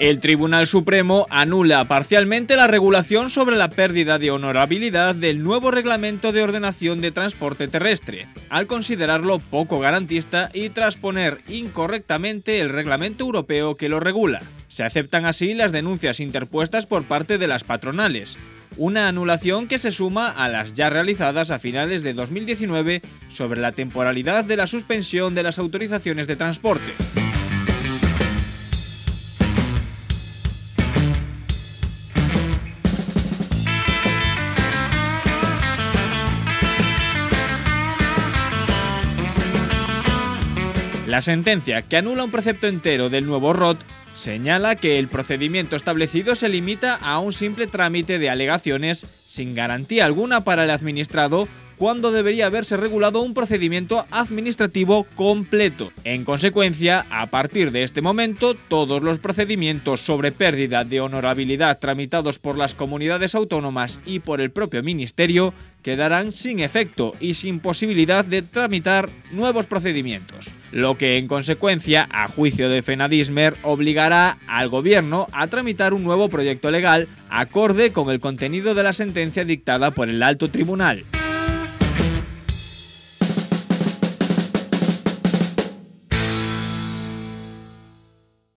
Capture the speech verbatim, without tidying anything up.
El Tribunal Supremo anula parcialmente la regulación sobre la pérdida de honorabilidad del nuevo Reglamento de Ordenación de Transporte Terrestre, al considerarlo poco garantista y trasponer incorrectamente el reglamento europeo que lo regula. Se aceptan así las denuncias interpuestas por parte de las patronales, una anulación que se suma a las ya realizadas a finales de dos mil diecinueve sobre la temporalidad de la suspensión de las autorizaciones de transporte. La sentencia, que anula un precepto entero del nuevo R O T, señala que el procedimiento establecido se limita a un simple trámite de alegaciones sin garantía alguna para el administrado, cuando debería haberse regulado un procedimiento administrativo completo. En consecuencia, a partir de este momento, todos los procedimientos sobre pérdida de honorabilidad tramitados por las comunidades autónomas y por el propio Ministerio quedarán sin efecto y sin posibilidad de tramitar nuevos procedimientos, lo que en consecuencia, a juicio de Fenadismer, obligará al Gobierno a tramitar un nuevo proyecto legal acorde con el contenido de la sentencia dictada por el Alto Tribunal.